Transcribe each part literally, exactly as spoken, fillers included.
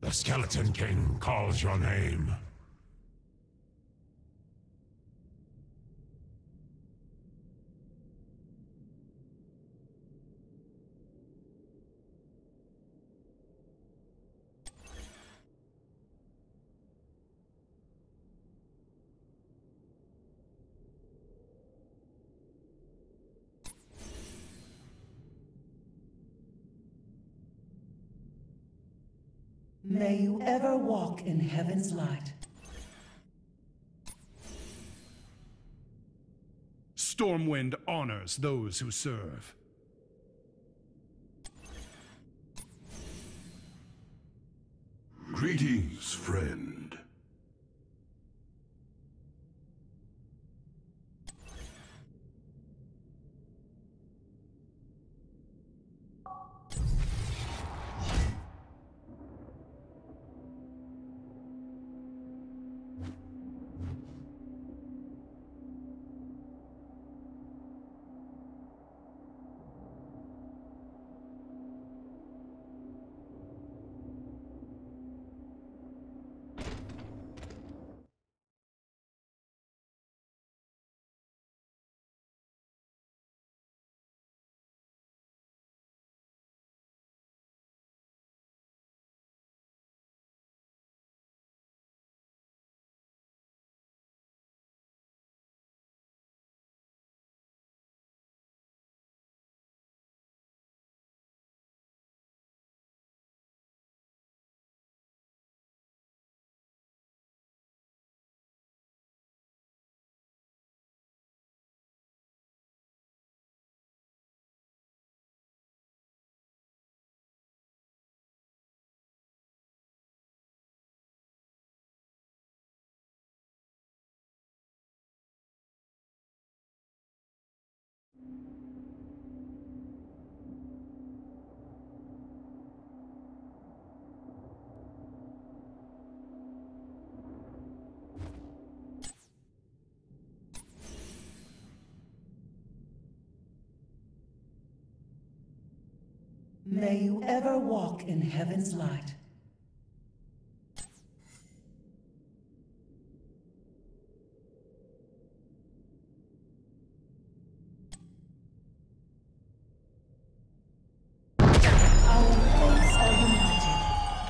The Skeleton King calls your name. May you ever walk in heaven's light. Stormwind honors those who serve. Greetings, friend. May you ever walk in heaven's light. Our fates are united.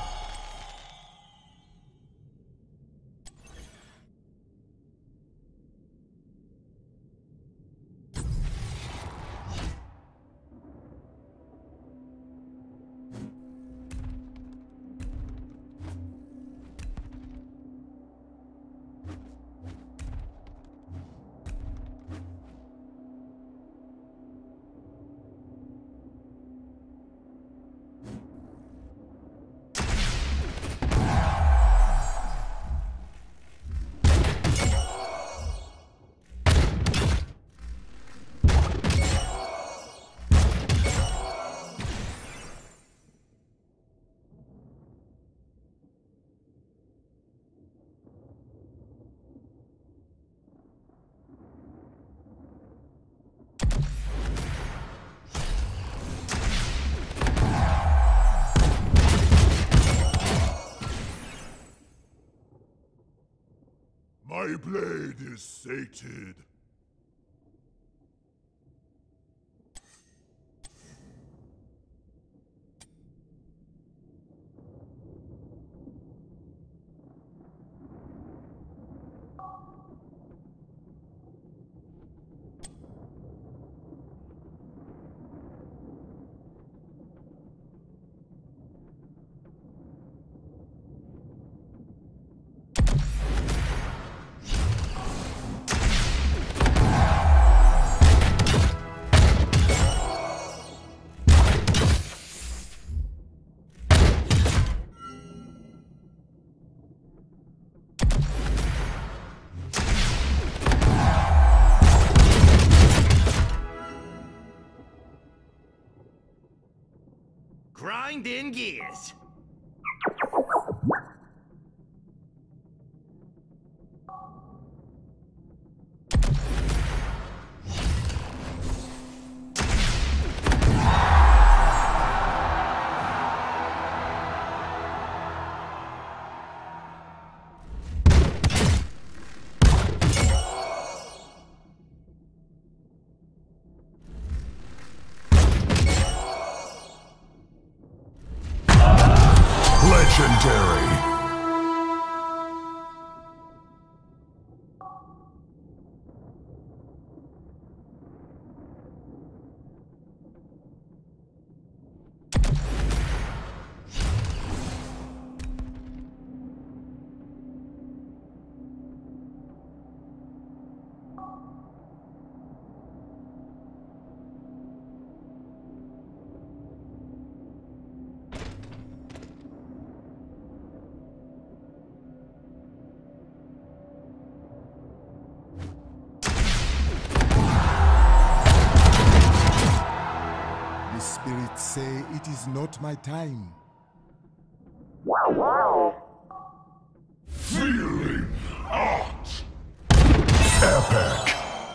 My blade is sated. Grinding gears. Legendary. The spirits say it is not my time. Feeling hot. Epic.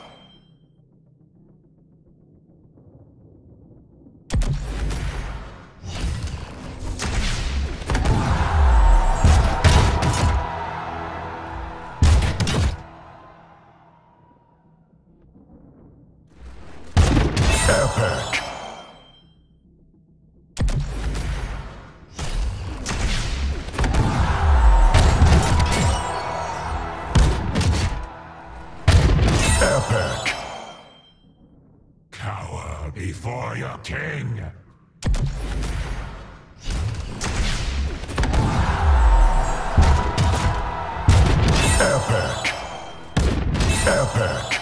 Epic. Epic. Cower before your king. Epic. Epic.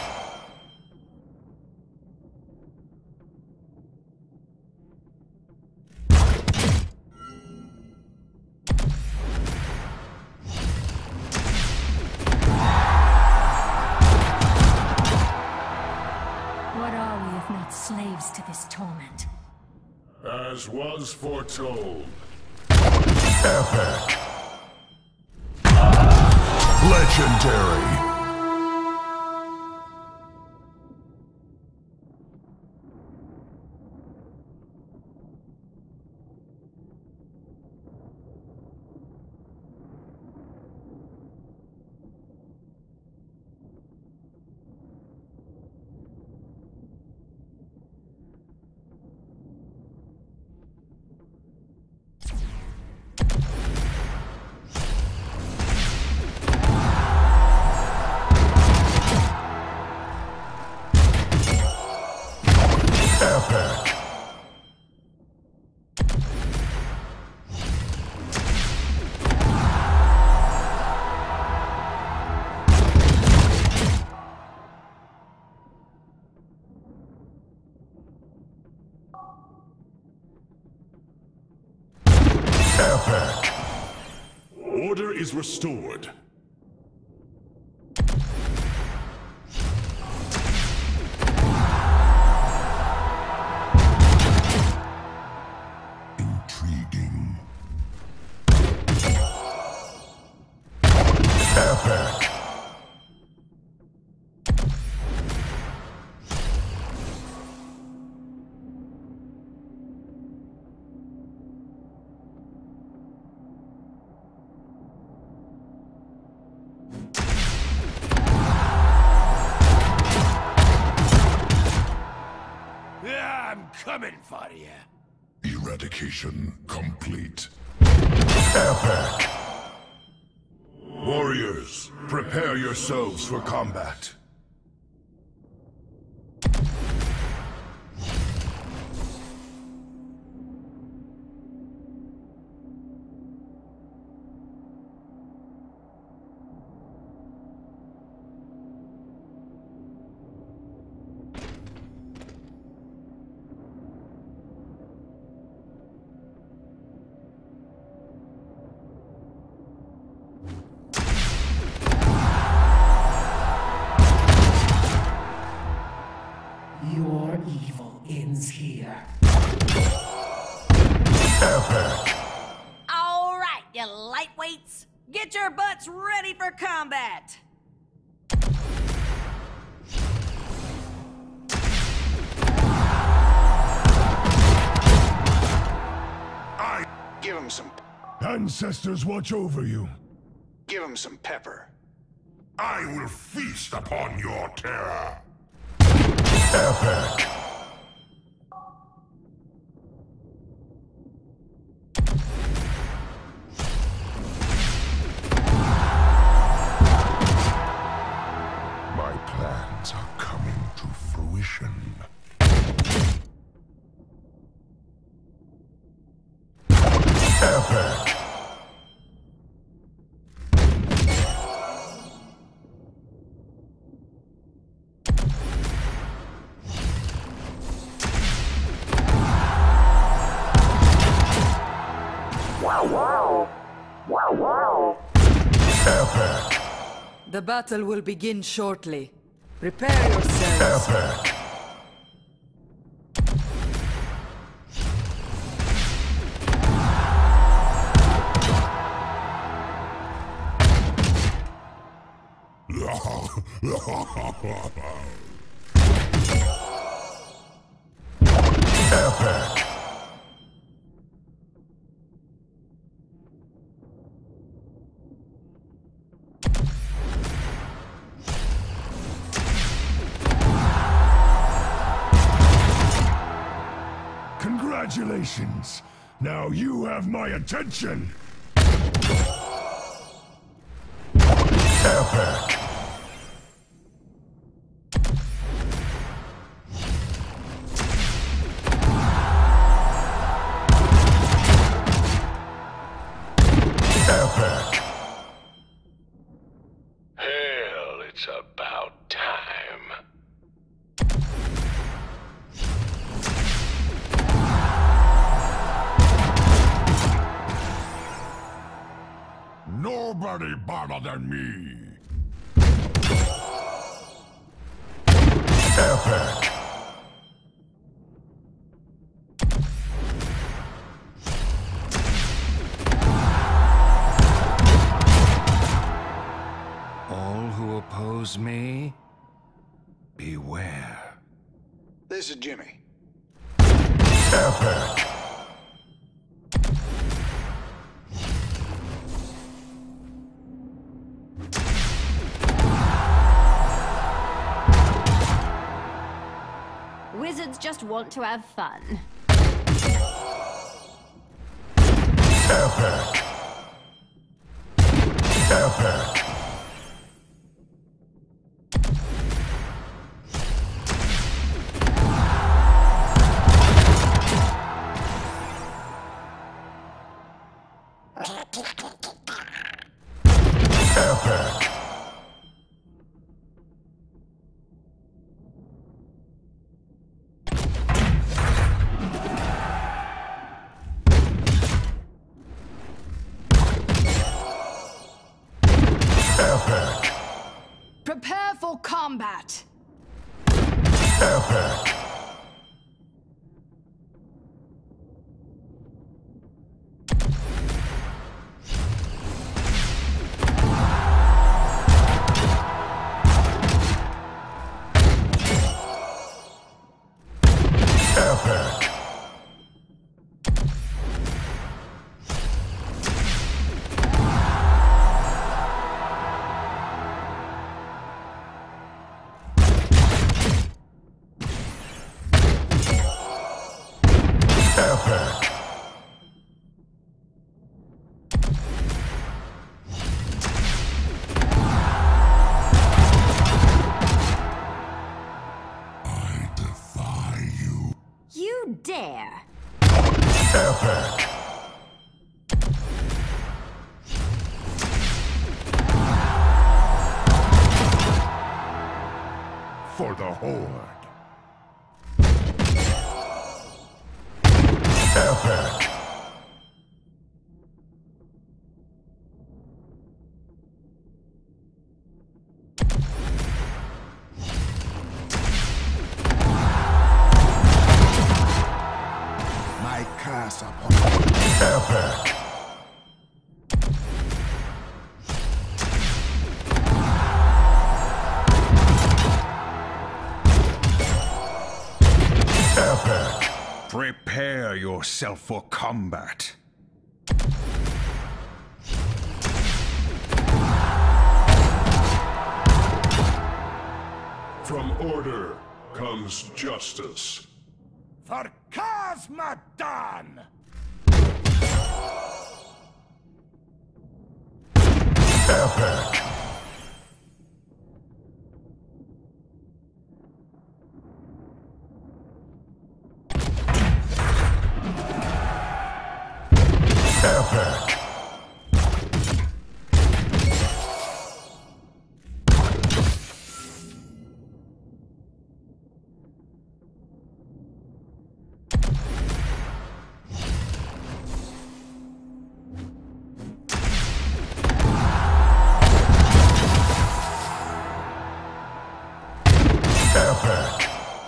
What are we if not slaves to this torment? As was foretold. Epic. Legendary. Epic. Epic. Order is restored. Intriguing. Epic. I'm coming for you. Eradication complete. Epic. Warriors, prepare yourselves for combat. Your evil ends here. Epic. All right, you lightweights. Get your butts ready for combat. I... Give him some... Ancestors watch over you. Give him some pepper. I will feast upon your terror. Epic. Epic. Epic. The battle will begin shortly. Prepare yourselves. Epic. Epic. Congratulations! Now you have my attention! Epic! Epic! Hell, it's about time. Nobody better than me. Epic. All who oppose me, beware. This is Jimmy. Epic. Wizards just want to have fun. Epic. Epic. Epic. Epic. Prepare for combat. Epic. Epic. Epic. I defy you. You dare! Epic. For the Horde. Epic. My curse upon you. Epic. Epic. Prepare yourself for combat. From order comes justice. For Khazad-dûm! Epic. Epic. Epic.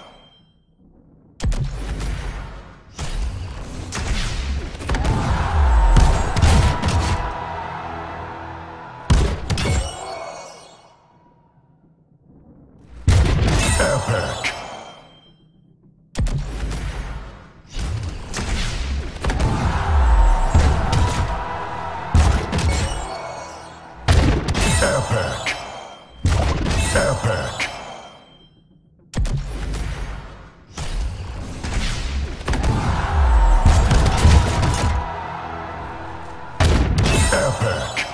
Epic. Epic. Epic. Epic.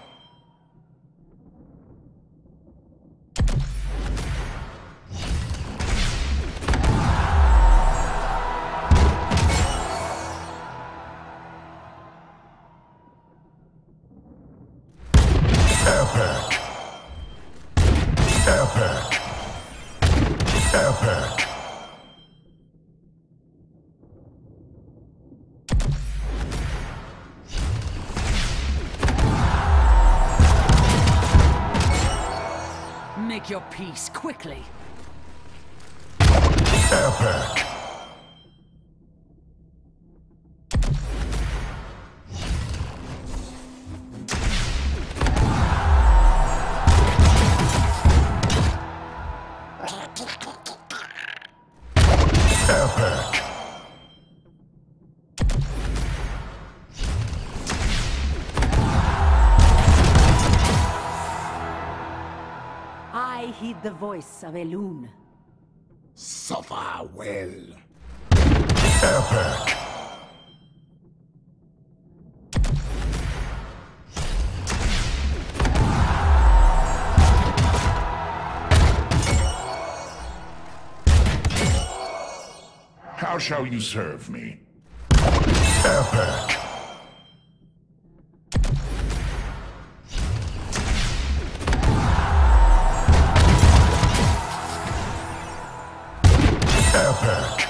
Epic. Epic. Epic. Make your peace quickly. Epic. Epic. I heed the voice of Elune. Suffer well. Epic. How shall you serve me? Epic. Epic.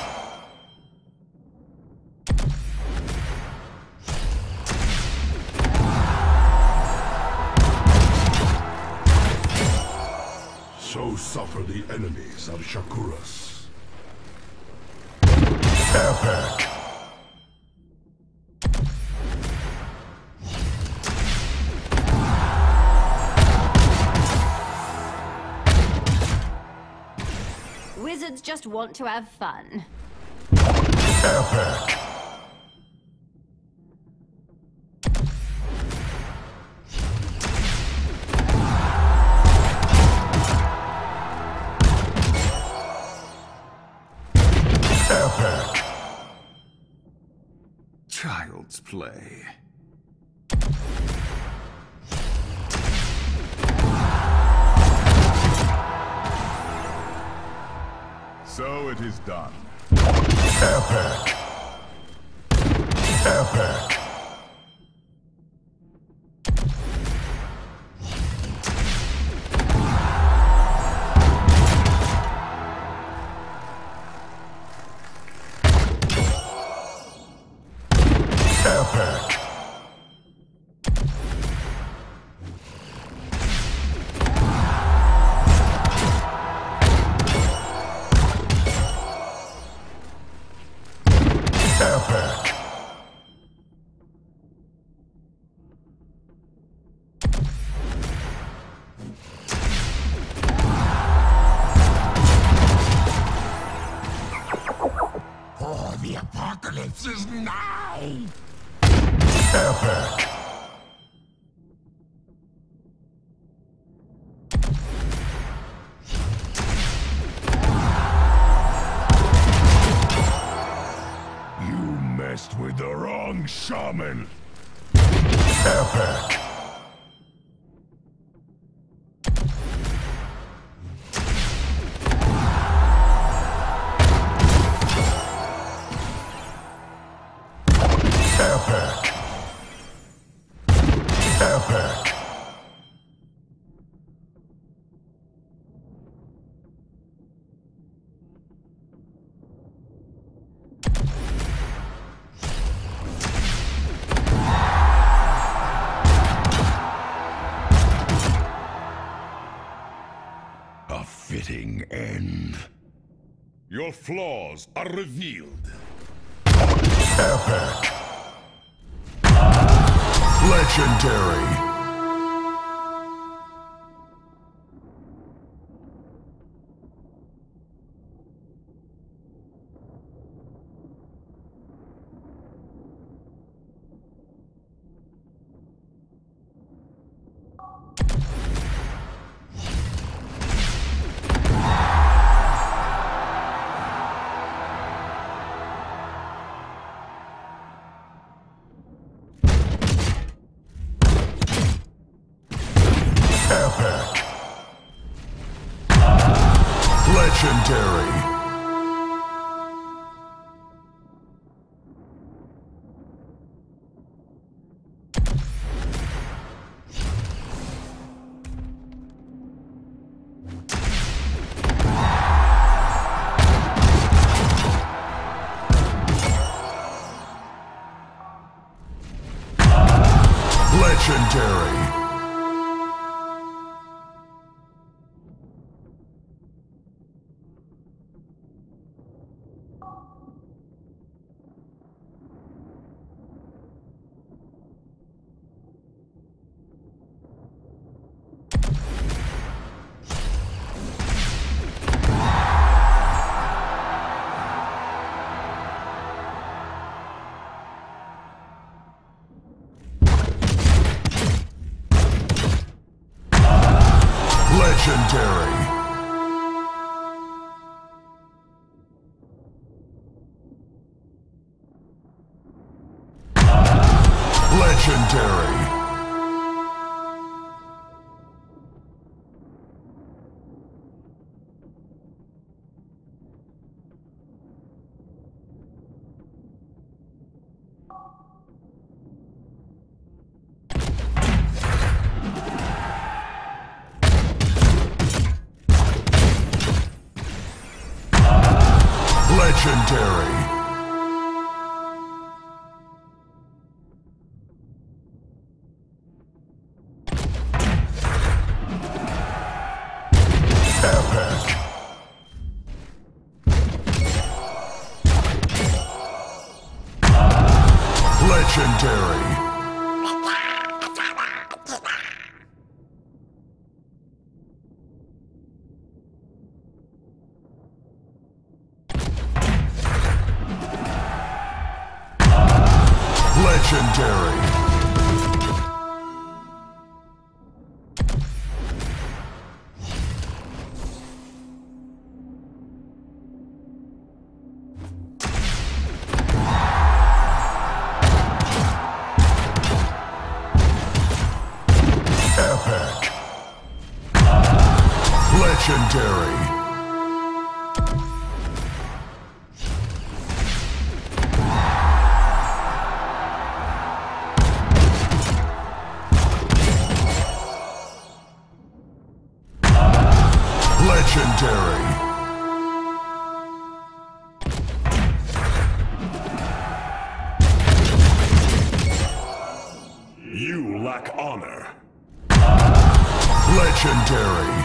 So suffer the enemies of Shakuras. Epic. Wizards just want to have fun. Epic. Epic. Child's play. So it is done. Epic. Epic. Epic. Epic. Oh, the apocalypse is nigh! Epic. You messed with the wrong shaman! Epic. Epic. Epic. A fitting end. Your flaws are revealed. Epic. Legendary. Epic. Legendary. Legendary. Legendary. Legendary. Legendary. Epic. Legendary. Legendary. Epic. Legendary. Legendary. You lack honor. Legendary.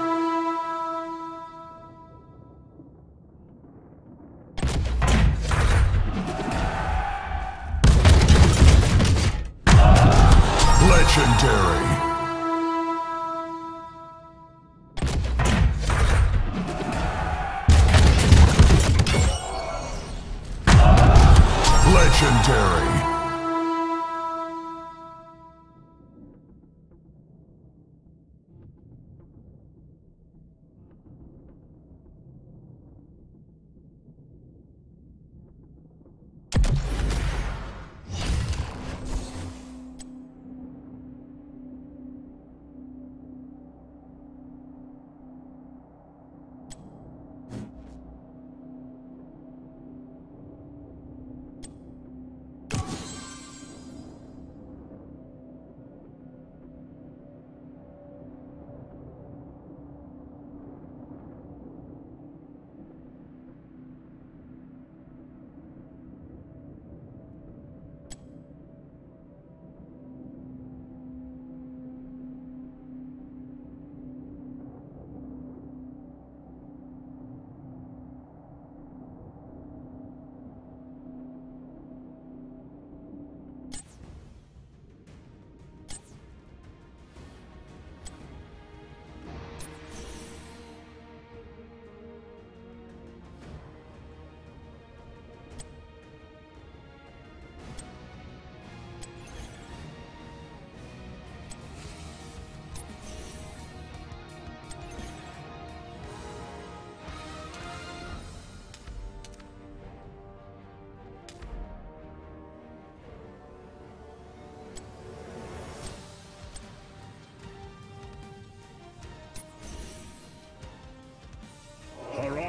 Legendary. Legendary.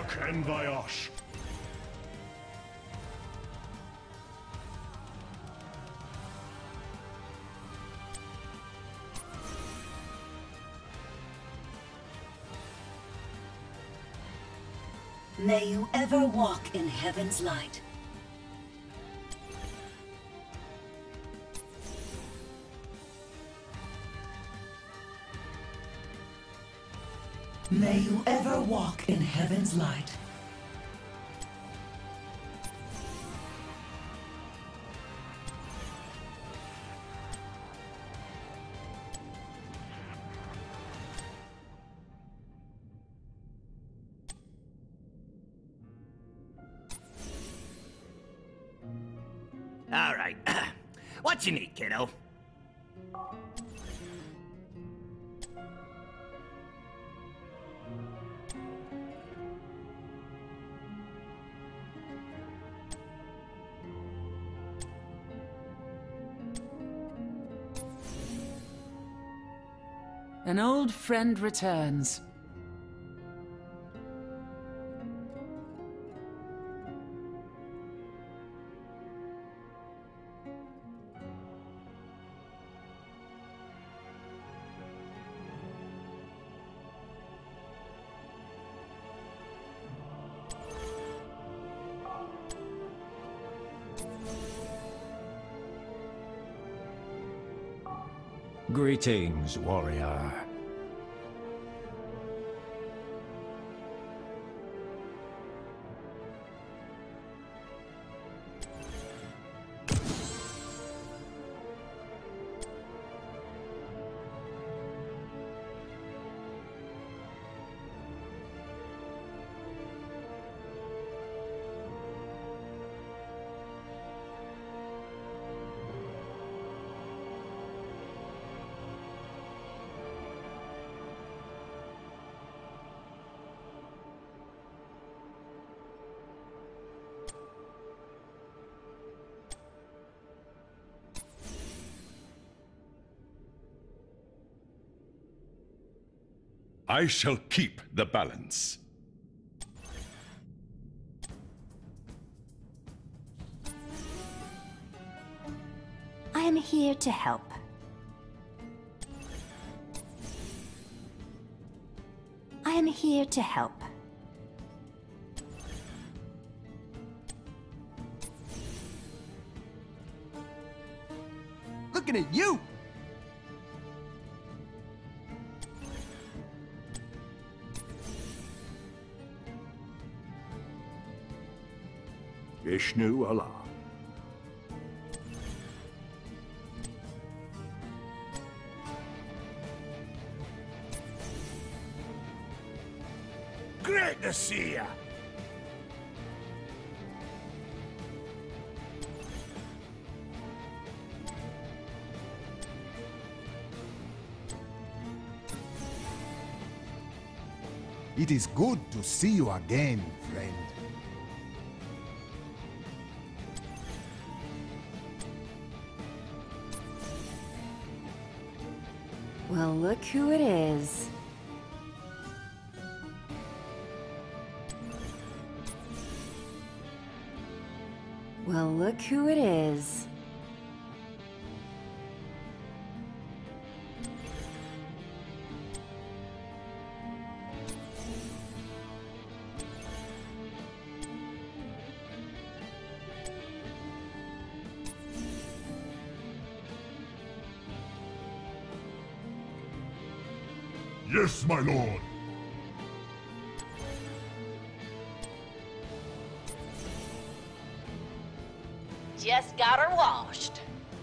Orc and Vyosh. May you ever walk in heaven's light. May you ever walk in heaven's light. All right. What you need, kiddo? An old friend returns. Greetings, warrior. I shall keep the balance. I am here to help. I am here to help. Looking at you! Vishnu Allah. Great to see ya! It is good to see you again, friend. Well, look who it is. Well, look who it is. Yes, my lord. Just got her washed.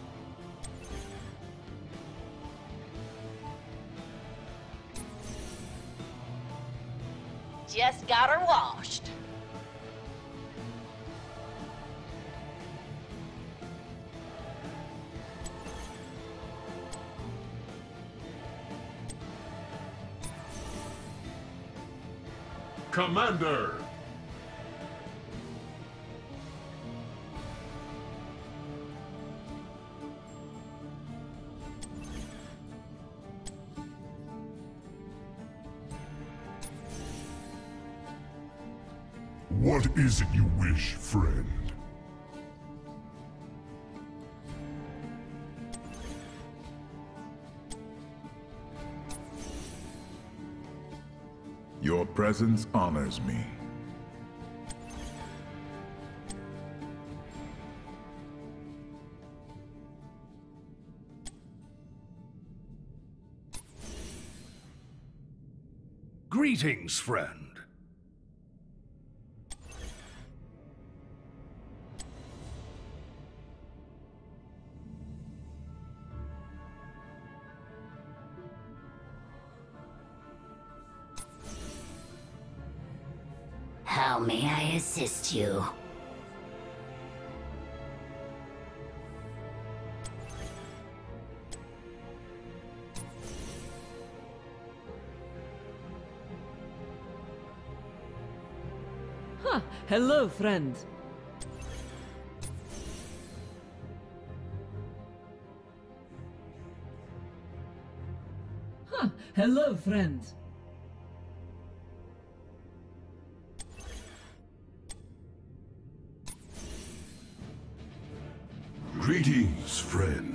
Just got her washed. Commander! What is it you wish, friend? Your presence honors me. Greetings, friend. How may I assist you? Huh, hello, friend. Huh, hello, friend. Greetings, friend.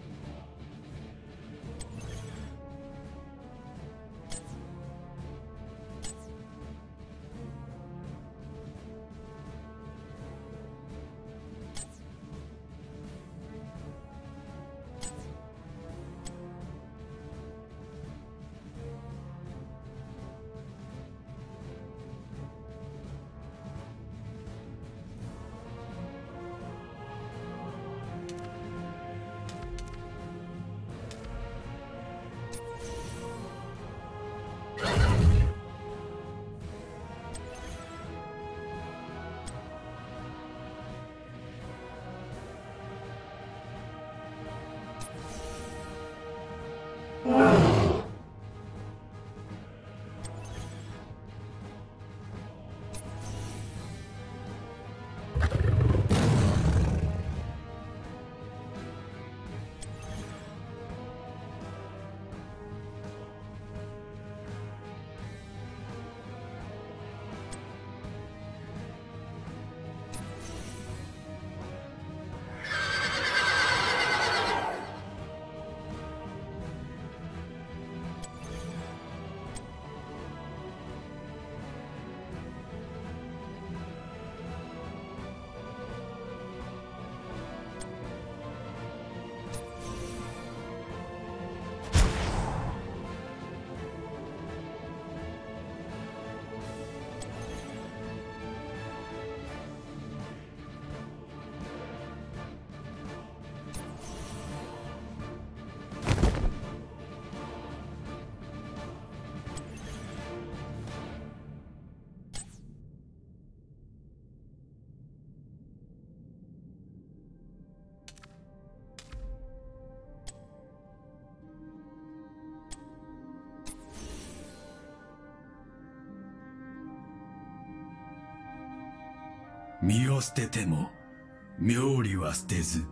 「身を捨てても妙理は捨てず」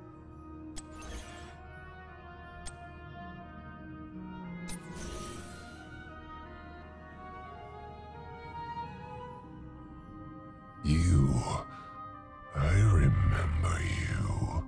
You... I remember you.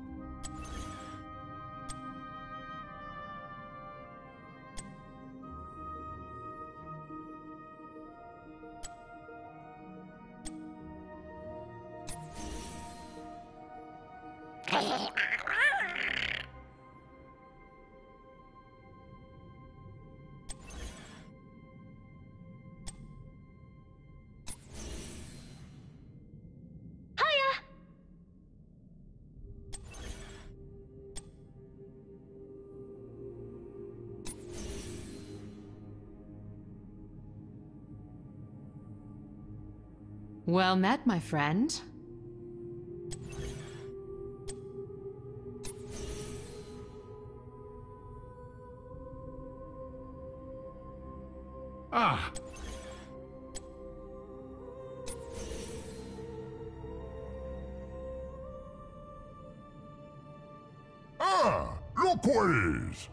Well met, my friend. Ah! Ah! Look what it is!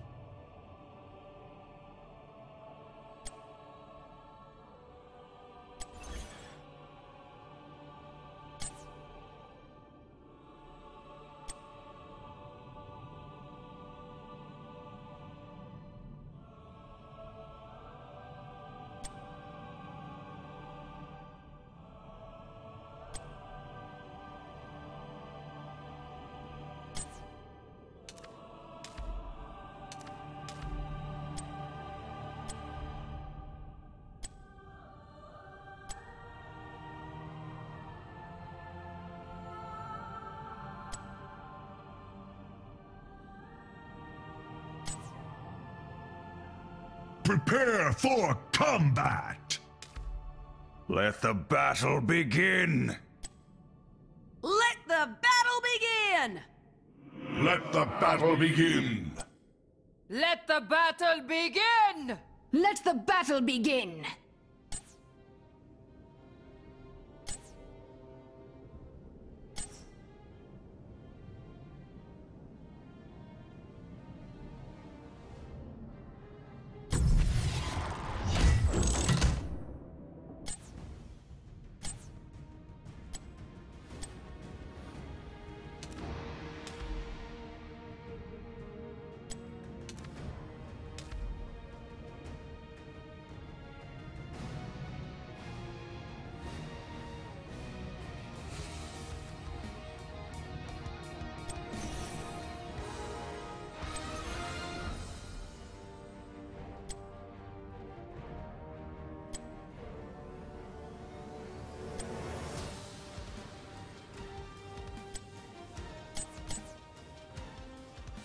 prepare for combat! Let the battle begin! Let the battle begin! Let the battle begin! Let the battle begin! Let the battle begin!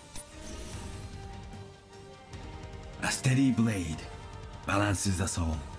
A steady blade balances us all.